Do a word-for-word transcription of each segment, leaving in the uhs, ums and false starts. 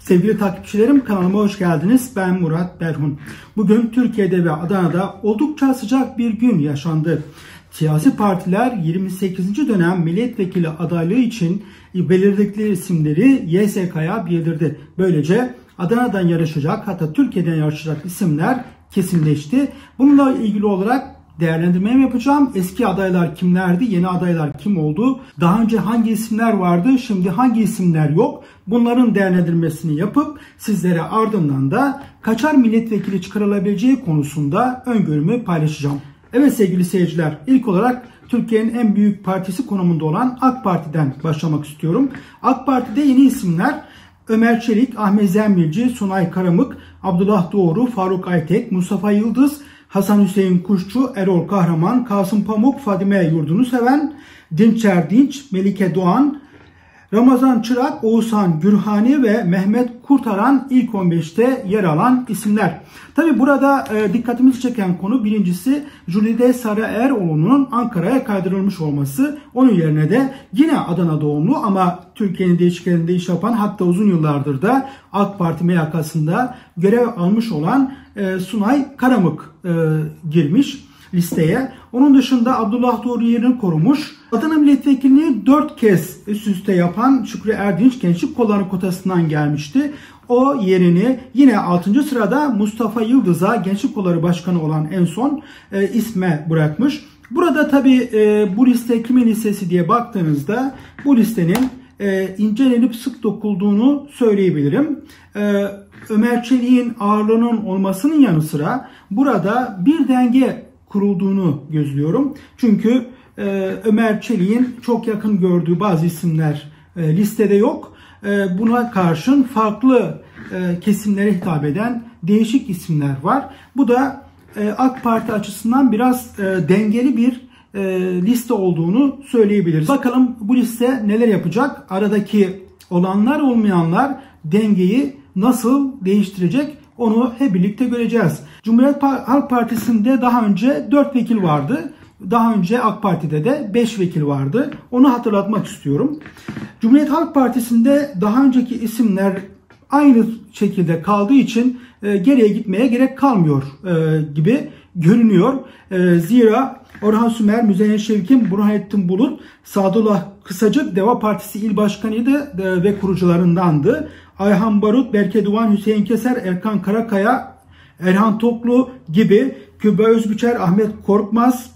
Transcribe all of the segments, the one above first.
Sevgili takipçilerim, kanalıma hoş geldiniz. Ben Murat Berhun. Bugün Türkiye'de ve Adana'da oldukça sıcak bir gün yaşandı. Siyasi partiler yirmi sekizinci dönem milletvekili adaylığı için belirledikleri isimleri Y S K'ya bildirdi. Böylece Adana'dan yarışacak, hatta Türkiye'den yarışacak isimler kesinleşti. Bununla ilgili olarak değerlendirme yapacağım. Eski adaylar kimlerdi? Yeni adaylar kim oldu? Daha önce hangi isimler vardı? Şimdi hangi isimler yok? Bunların değerlendirmesini yapıp sizlere ardından da kaçar milletvekili çıkarılabileceği konusunda öngörümü paylaşacağım. Evet sevgili seyirciler, ilk olarak Türkiye'nin en büyük partisi konumunda olan AK Parti'den başlamak istiyorum. AK Parti'de yeni isimler Ömer Çelik, Ahmet Zembelci, Sunay Karamık, Abdullah Doğru, Faruk Aytek, Mustafa Yıldız, Hasan Hüseyin Kuşçu, Erol Kahraman, Kasım Pamuk, Fadime Yurdunuseven, Dinçer Dinç, Melike Doğan, Ramazan Çırak, Oğuzhan Gürhani ve Mehmet Kurtaran ilk on beşte yer alan isimler. Tabi burada e, dikkatimizi çeken konu birincisi Jülide Sarıeroğlu'nun Ankara'ya kaydırılmış olması. Onun yerine de yine Adana doğumlu ama Türkiye'nin değişik yerinde iş yapan, hatta uzun yıllardır da AK Parti M Y K'sında görev almış olan e, Sunay Karamık e, girmiş listeye. Onun dışında Abdullah Doğru yerini korumuş. Adana milletvekilliğini dört kez üst üste yapan Şükrü Erdinç Gençlik Kolları kotasından gelmişti. O yerini yine altıncı sırada Mustafa Yıldız'a, Gençlik Kolları Başkanı olan en son e, isme bırakmış. Burada tabi e, bu liste kimin listesi diye baktığınızda bu listenin e, incelenip sık dokulduğunu söyleyebilirim. E, Ömer Çelik'in ağırlığının olmasının yanı sıra burada bir denge kurulduğunu gözlüyorum. Çünkü e, Ömer Çelik'in çok yakın gördüğü bazı isimler e, listede yok. E, buna karşın farklı e, kesimlere hitap eden değişik isimler var. Bu da e, AK Parti açısından biraz e, dengeli bir e, liste olduğunu söyleyebiliriz. Bakalım bu liste neler yapacak? Aradaki olanlar olmayanlar dengeyi nasıl değiştirecek? Onu hep birlikte göreceğiz. Cumhuriyet Halk Partisi'nde daha önce dört vekil vardı. Daha önce AK Parti'de de beş vekil vardı. Onu hatırlatmak istiyorum. Cumhuriyet Halk Partisi'nde daha önceki isimler aynı şekilde kaldığı için e, geriye gitmeye gerek kalmıyor e, gibi görünüyor. E, zira Orhan Sümer, Müzeyyen Şevkin, Burhanettin Bulut, Sadullah Kısacık Deva Partisi İl Başkanıydı e, ve kurucularındandı. Ayhan Barut, Berke Doğan, Hüseyin Keser, Erkan Karakaya, Erhan Toklu gibi, Kübra Özbüçer, Ahmet Korkmaz,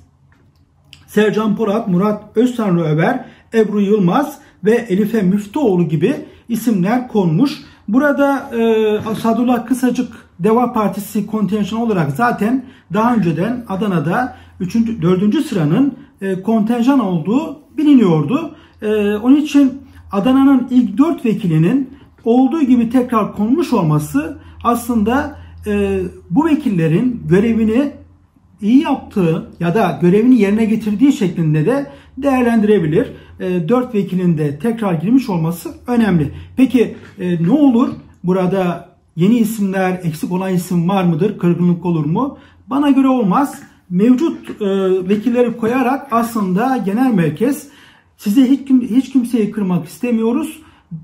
Sercan Polat, Murat Öztanrı Öber, Ebru Yılmaz ve Elife Müftüoğlu gibi isimler konmuş. Burada e, Sadullah Kısacık Deva Partisi kontenjanı olarak zaten daha önceden Adana'da üçüncü, dördüncü sıranın e, kontenjan olduğu biliniyordu. E, onun için Adana'nın ilk dört vekilinin olduğu gibi tekrar konmuş olması aslında e, bu vekillerin görevini iyi yaptığı ya da görevini yerine getirdiği şeklinde de değerlendirebilir. E, dört vekilin de tekrar girmiş olması önemli. Peki e, ne olur? Burada yeni isimler, eksik olan isim var mıdır? Kırgınlık olur mu? Bana göre olmaz. Mevcut e, vekilleri koyarak aslında genel merkez size hiç, hiç kimseyi kırmak istemiyoruz.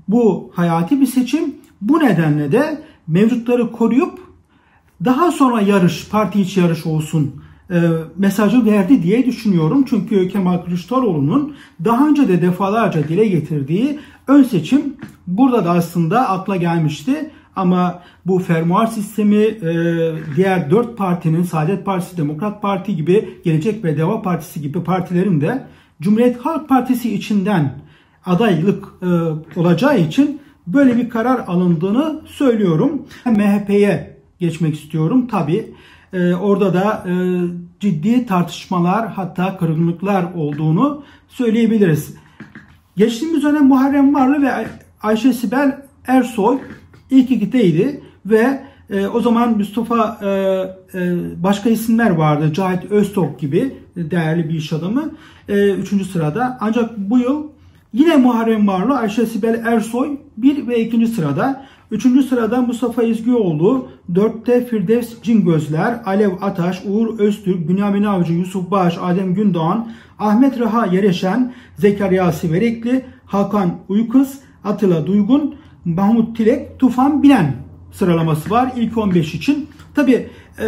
Bu hayati bir seçim. Bu nedenle de mevcutları koruyup daha sonra yarış, parti içi yarış olsun e, mesajı verdi diye düşünüyorum. Çünkü Kemal Kılıçdaroğlu'nun daha önce de defalarca dile getirdiği ön seçim burada da aslında akla gelmişti. Ama bu fermuar sistemi e, diğer dört partinin, Saadet Partisi, Demokrat Parti gibi, Gelecek ve Deva Partisi gibi partilerin de Cumhuriyet Halk Partisi içinden adaylık e, olacağı için böyle bir karar alındığını söylüyorum. M H P'ye geçmek istiyorum. Tabi e, orada da e, ciddi tartışmalar, hatta kırgınlıklar olduğunu söyleyebiliriz. Geçtiğimiz dönem Muharrem Varlı ve Ayşe Sibel Ersoy ilk ikideydi ve e, o zaman Mustafa e, e, başka isimler vardı. Cahit Öztok gibi değerli bir iş adamı e, üçüncü sırada. Ancak bu yıl yine Muharrem Varlı, Ayşe Sibel Ersoy bir ve ikinci sırada. Üçüncü sırada Mustafa İzgioğlu, dörtte Firdevs Cingözler, Alev Ataş, Uğur Öztürk, Bünyamin Avcı, Yusuf Bağış, Adem Gündoğan, Ahmet Reha Yereşen, Zekeriya Siverekli, Hakan Uykız, Atilla Duygun, Mahmut Tilek, Tufan Bilen sıralaması var ilk on beş için. Tabi e,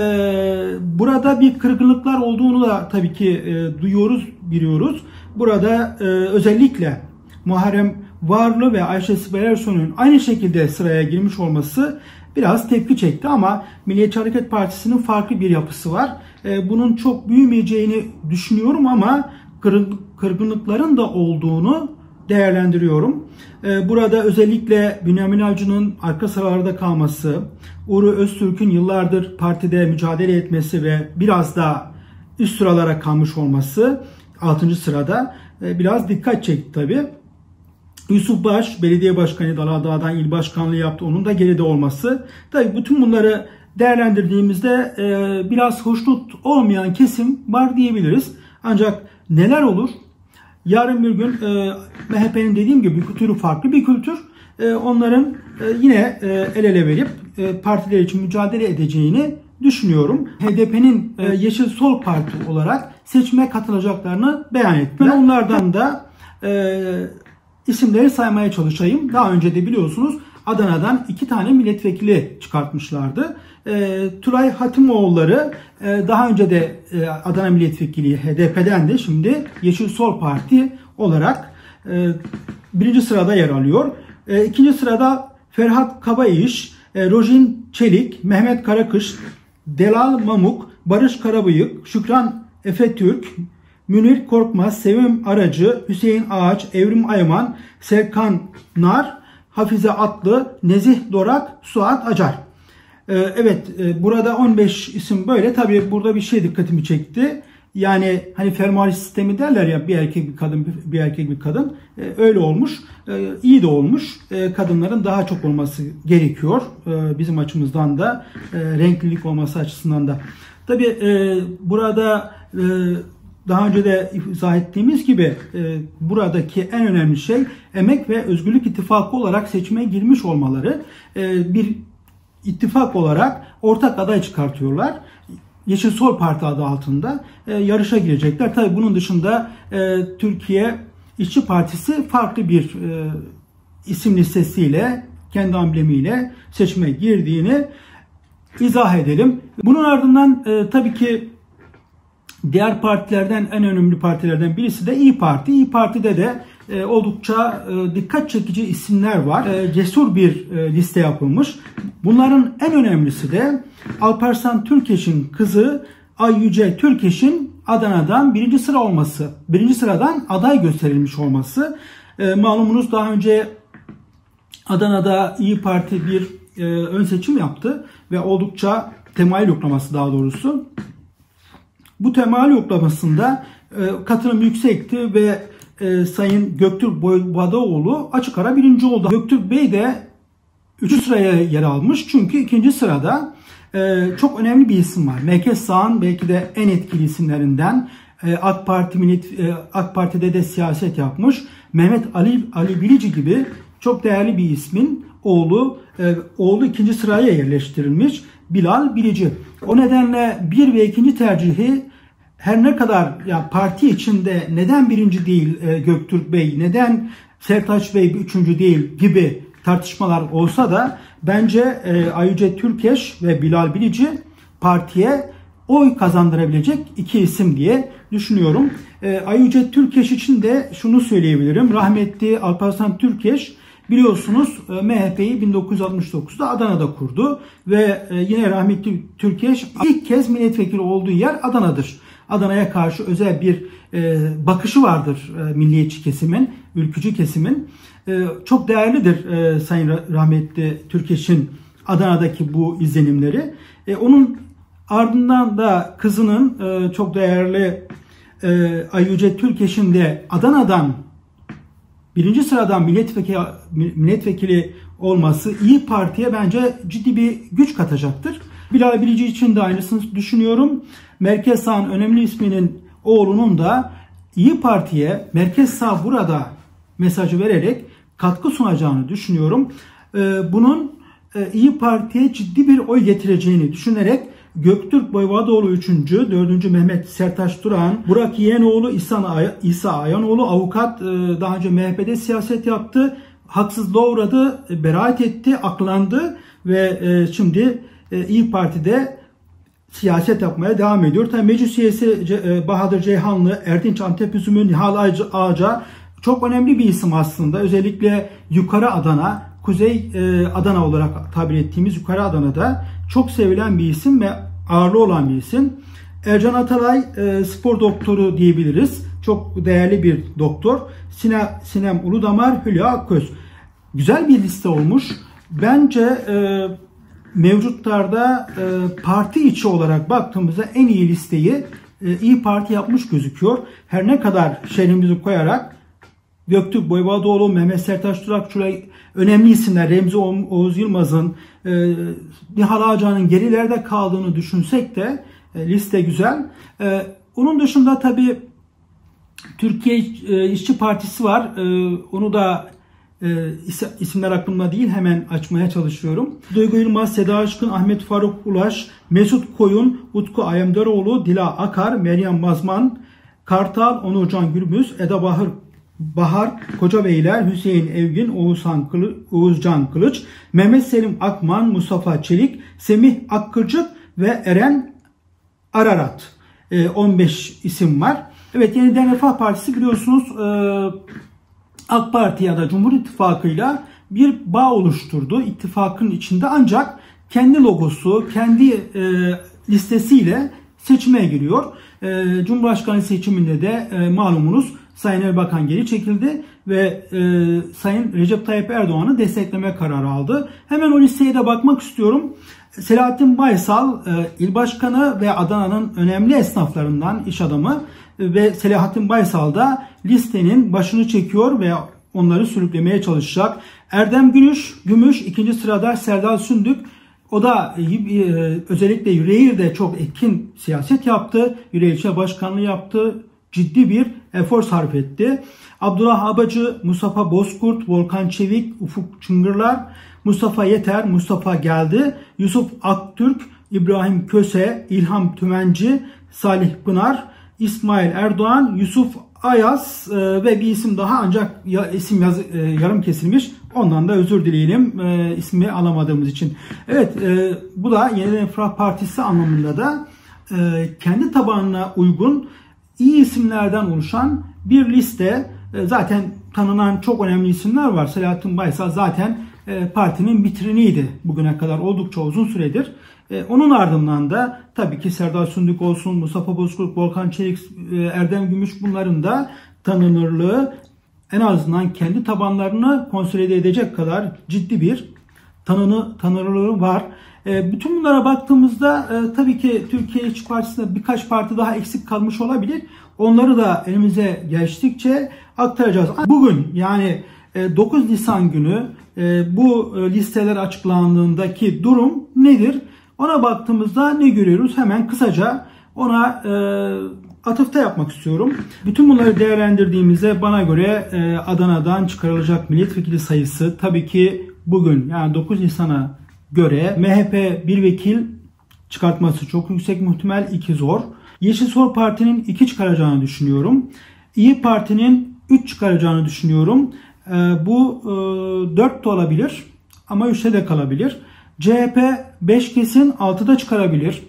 burada bir kırgınlıklar olduğunu da tabii ki e, duyuyoruz, biliyoruz. Burada e, özellikle Muharrem Varlı ve Ayşe Sibel Ersoy'un aynı şekilde sıraya girmiş olması biraz tepki çekti ama Milliyetçi Hareket Partisi'nin farklı bir yapısı var. E, bunun çok büyümeyeceğini düşünüyorum ama kırgınlıkların da olduğunu değerlendiriyorum. E, burada özellikle Bünyamin Avcı'nın arka sıralarda kalması, Uğur Öztürk'ün yıllardır partide mücadele etmesi ve biraz da üst sıralara kalmış olması altıncı sırada e, biraz dikkat çekti tabii. Yusuf Baş, belediye başkanı Aladağ'dan il başkanlığı yaptı. Onun da geride olması. Tabii bütün bunları değerlendirdiğimizde e, biraz hoşnut olmayan kesim var diyebiliriz. Ancak neler olur? Yarın bir gün e, M H P'nin dediğim gibi kültürü farklı bir kültür. E, onların e, yine e, el ele verip e, partiler için mücadele edeceğini düşünüyorum. H D P'nin e, Yeşil Sol Parti olarak seçime katılacaklarını beyan ettiler. Onlardan da e, isimleri saymaya çalışayım. Daha önce de biliyorsunuz Adana'dan iki tane milletvekili çıkartmışlardı. E, Tülay Hatimoğulları e, daha önce de e, Adana milletvekili H D P'den de şimdi Yeşil Sol Parti olarak e, birinci sırada yer alıyor. E, ikinci sırada Ferhat Kabayış, e, Rojin Çelik, Mehmet Karakış, Delal Mamuk, Barış Karabıyık, Şükran Efetürk, Münir Korkmaz, Sevim Aracı, Hüseyin Ağaç, Evrim Ayman, Serkan Nar, Hafize Atlı, Nezih Dorak, Suat Acar. Ee, evet, e, burada on beş isim böyle. Tabii burada bir şey dikkatimi çekti. Yani hani fermuarlı sistemi derler ya, bir erkek bir kadın, bir erkek bir kadın. Ee, öyle olmuş. Ee, iyi de olmuş. Ee, kadınların daha çok olması gerekiyor. Ee, bizim açımızdan da e, renklilik olması açısından da. Tabii e, burada e, daha önce de izah ettiğimiz gibi e, buradaki en önemli şey Emek ve Özgürlük İttifakı olarak seçime girmiş olmaları. E, bir ittifak olarak ortak aday çıkartıyorlar. Yeşil Sol Parti adı altında e, yarışa girecekler. Tabii bunun dışında e, Türkiye İşçi Partisi farklı bir e, isim listesiyle, kendi amblemiyle seçime girdiğini izah edelim. Bunun ardından e, tabii ki diğer partilerden en önemli partilerden birisi de İYİ Parti. İYİ Parti'de de e, oldukça e, dikkat çekici isimler var. E, cesur bir e, liste yapılmış. Bunların en önemlisi de Alparslan Türkeş'in kızı Ay Yüce Türkeş'in Adana'dan birinci sıra olması. Birinci sıradan aday gösterilmiş olması. E, malumunuz daha önce Adana'da İYİ Parti bir e, ön seçim yaptı ve oldukça temayül yoklaması daha doğrusu. Bu temayül yoklamasında e, katılım yüksekti ve e, Sayın Göktürk Boyvadoğlu açık ara birinci oldu. Göktürk Bey de üçüncü sıraya yer almış. Çünkü ikinci sırada e, çok önemli bir isim var. Merkez Sağ'ın belki de en etkili isimlerinden. E, AK Parti millet, e, AK Parti'de de siyaset yapmış. Mehmet Ali Ali Bilici gibi çok değerli bir ismin oğlu e, oğlu ikinci sıraya yerleştirilmiş. Bilal Bilici. O nedenle bir ve ikinci tercihi her ne kadar ya parti içinde neden birinci değil e, Göktürk Bey, neden Sertaç Bey üçüncü değil gibi tartışmalar olsa da bence e, Ay Yüce Türkeş ve Bilal Bilici partiye oy kazandırabilecek iki isim diye düşünüyorum. E, Ay Yüce Türkeş için de şunu söyleyebilirim. Rahmetli Alparslan Türkeş biliyorsunuz M H P'yi bin dokuz yüz altmış dokuzda Adana'da kurdu ve yine rahmetli Türkeş ilk kez milletvekili olduğu yer Adana'dır. Adana'ya karşı özel bir bakışı vardır milliyetçi kesimin, ülkücü kesimin. Çok değerlidir Sayın rahmetli Türkeş'in Adana'daki bu izlenimleri. Onun ardından da kızının çok değerli Ay Yüce Türkeş'in de Adana'dan birinci sıradan milletvekili, milletvekili olması İYİ Parti'ye bence ciddi bir güç katacaktır. Bilal Bilici için de aynısını düşünüyorum. Merkez Sağ'ın önemli isminin oğlunun da İYİ Parti'ye Merkez Sağ burada mesajı vererek katkı sunacağını düşünüyorum. Bunun İYİ Parti'ye ciddi bir oy getireceğini düşünerek Göktürk Boyvadoğlu üçüncü, dördüncü Mehmet Sertaç Duran, Burak Yeğenoğlu, İsa, İsa Ayanoğlu avukat, daha önce M H P'de siyaset yaptı. haksızlığa uğradı, beraat etti, aklandı ve şimdi İYİ Parti'de siyaset yapmaya devam ediyor. Tabii meclis üyesi Bahadır Ceyhanlı, Erdinç Antep Üzümü, Nihal Ağaca çok önemli bir isim aslında. Özellikle Yukarı Adana, Kuzey Adana olarak tabir ettiğimiz Yukarı Adana'da çok sevilen bir isim ve ağırlığı olan bir isim. Ercan Atalay spor doktoru diyebiliriz. Çok değerli bir doktor. Sinem, Sinem Uludamar, Hülya Akköz. Güzel bir liste olmuş. Bence e, mevcutlarda e, parti içi olarak baktığımızda en iyi listeyi e, İYİ Parti yapmış gözüküyor. Her ne kadar şehrimizi koyarak Göktürk Boyvadoğlu, Mehmet Sertaç Durak, önemli isimler, Remzi Oğuz Yılmaz'ın, e, Nihal Ağaca'nın gerilerde kaldığını düşünsek de e, liste güzel. E, onun dışında tabii Türkiye e, İşçi Partisi var. E, onu da e, isimler aklımda değil, hemen açmaya çalışıyorum. Duygu Yılmaz, Seda Aşkın, Ahmet Faruk Ulaş, Mesut Koyun, Utku Ayemdaroğlu, Dila Akar, Meryem Mazman, Kartal, Onurcan Gürbüz, Eda Bahar Bahar Kocabeyler, Hüseyin Evgin, Oğuzhan Kılı, Oğuzcan Kılıç, Mehmet Selim Akman, Mustafa Çelik, Semih Akkırcık ve Eren Ararat. E, on beş isim var. Evet, Yeniden Refah Partisi biliyorsunuz e, AK Parti ya da Cumhur İttifakı'yla bir bağ oluşturdu. İttifakın içinde ancak kendi logosu, kendi e, listesiyle seçime giriyor. E, Cumhurbaşkanı seçiminde de e, malumunuz Sayın Erbakan geri çekildi ve e, Sayın Recep Tayyip Erdoğan'ı destekleme kararı aldı. Hemen o listeye de bakmak istiyorum. Selahattin Baysal, e, il başkanı ve Adana'nın önemli esnaflarından, iş adamı ve Selahattin Baysal da listenin başını çekiyor ve onları sürüklemeye çalışacak. Erdem Gümüş, Gümüş ikinci sırada, Serdal Sündük. O da e, özellikle Yüreğir'de çok etkin siyaset yaptı. Yüreğir İlçe Başkanlığı yaptı. Ciddi bir efor sarf etti. Abdullah Abacı, Mustafa Bozkurt, Volkan Çevik, Ufuk Çıngırlar, Mustafa Yeter, Mustafa Geldi, Yusuf Aktürk, İbrahim Köse, İlham Tümenci, Salih Pınar, İsmail Erdoğan, Yusuf Ayaz e, ve bir isim daha, ancak ya, isim yaz, e, yarım kesilmiş. Ondan da özür dileyelim e, ismi alamadığımız için. Evet, e, bu da Yeniden Refah Partisi anlamında da e, kendi tabanına uygun iyi isimlerden oluşan bir liste. E, zaten tanınan çok önemli isimler var. Selahattin Baysal zaten e, partinin vitriniydi bugüne kadar oldukça uzun süredir. E, onun ardından da tabii ki Serdar Sündük olsun, Mustafa Bozkurt, Volkan Çelik, e, Erdem Gümüş, bunların da tanınırlığı en azından kendi tabanlarını konsolide edecek kadar ciddi bir tanını, tanınırlığı var. E, bütün bunlara baktığımızda e, tabii ki Türkiye İşçi Partisi'nde birkaç parti daha eksik kalmış olabilir. Onları da elimize geçtikçe aktaracağız. Bugün yani e, dokuz Nisan günü e, bu e, listeler açıklandığındaki durum nedir? Ona baktığımızda ne görüyoruz? Hemen kısaca ona e, atıfta yapmak istiyorum. Bütün bunları değerlendirdiğimizde bana göre e, Adana'dan çıkarılacak milletvekili sayısı tabii ki bugün yani dokuz Nisan'a göre M H P bir vekil çıkartması çok yüksek muhtemel, iki zor. Yeşil Sol Parti'nin iki çıkaracağını düşünüyorum. İYİ Parti'nin üç çıkaracağını düşünüyorum. E, bu e, dört de olabilir ama üçte de kalabilir. C H P beş kesin, altıda çıkarabilir.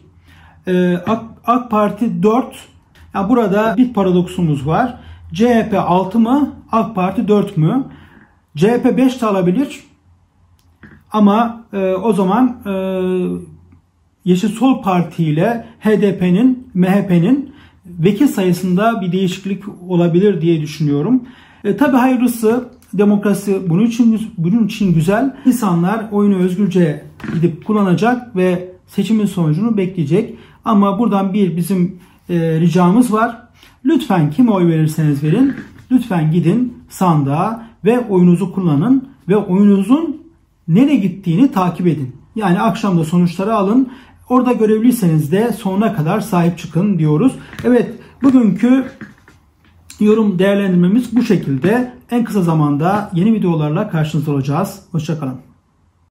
E, AK, AK Parti dört. Yani burada bir paradoksumuz var. C H P altı mı? AK Parti dört mü? C H P beş de alabilir. Ama e, o zaman e, Yeşil Sol Parti ile H D P'nin, M H P'nin vekil sayısında bir değişiklik olabilir diye düşünüyorum. E, tabii hayırlısı, demokrasi bunun için bunun için güzel. İnsanlar oyunu özgürce gidip kullanacak ve seçimin sonucunu bekleyecek. Ama buradan bir bizim e, ricamız var. Lütfen kime oy verirseniz verin, lütfen gidin sandığa ve oyunuzu kullanın ve oyunuzun nereye gittiğini takip edin. Yani akşamda sonuçları alın. Orada görevliyseniz de sonuna kadar sahip çıkın diyoruz. Evet, bugünkü yorum değerlendirmemiz bu şekilde. En kısa zamanda yeni videolarla karşınızda olacağız. Hoşça kalın.